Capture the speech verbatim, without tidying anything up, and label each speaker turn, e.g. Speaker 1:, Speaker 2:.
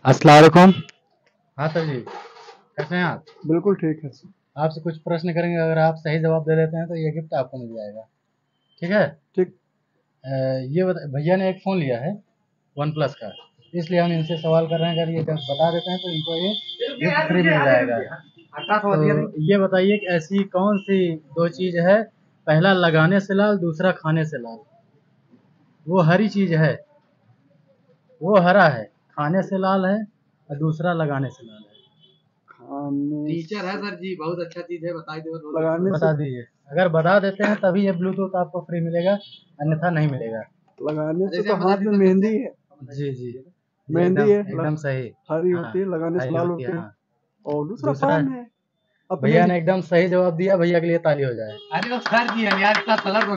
Speaker 1: अस्सलाम वालेकुम। हाँ सर जी, कैसे हैं आप?
Speaker 2: बिल्कुल ठीक है सर।
Speaker 1: आपसे कुछ प्रश्न करेंगे, अगर आप सही जवाब दे देते हैं तो ये गिफ्ट आपको मिल जाएगा। ठीक है?
Speaker 2: ठीक।
Speaker 1: अ, ये बता, भैया ने एक फ़ोन लिया है वन प्लस का, इसलिए हम इनसे सवाल कर रहे हैं, अगर ये जब बता देते हैं तो इनको ये गिफ्ट फ्री मिल जाएगा। तो ये बताइए कि ऐसी कौन सी दो चीज़ है, पहला लगाने से लाल, दूसरा खाने से लाल? वो हरी चीज़ है, वो हरा है, खाने से लाल है और दूसरा लगाने से लाल है।
Speaker 2: खाने
Speaker 3: टीचर है सर जी, बहुत अच्छा चीज है, बता दो तो
Speaker 2: लगाने
Speaker 1: बता
Speaker 2: से
Speaker 1: दीजिए, अगर बता देते हैं तभी ये ब्लूटूथ आपको फ्री मिलेगा, अन्यथा नहीं मिलेगा।
Speaker 2: लगाने से
Speaker 3: जैसे
Speaker 2: तो
Speaker 3: हम बता
Speaker 2: हाथ
Speaker 3: दें
Speaker 2: में
Speaker 3: तो
Speaker 2: मेहंदी
Speaker 3: कैसे?
Speaker 2: है।
Speaker 1: जी, जी। जी,
Speaker 2: मेहंदी
Speaker 1: एकदम
Speaker 2: है,
Speaker 1: एकदम सही।
Speaker 2: हरी
Speaker 1: हाँ,
Speaker 2: होती है, लगाने से
Speaker 1: हरी
Speaker 2: लाल
Speaker 1: होती है,
Speaker 2: होते हैं।
Speaker 1: हाँ।
Speaker 2: और दूसरा
Speaker 1: दूसरा
Speaker 2: फ़ोन है अपने
Speaker 1: भैया ने एकदम सही जवाब दिया, भैया के लिए ताली हो जाए।
Speaker 3: अरे वो सर जी हम यार इतना कलर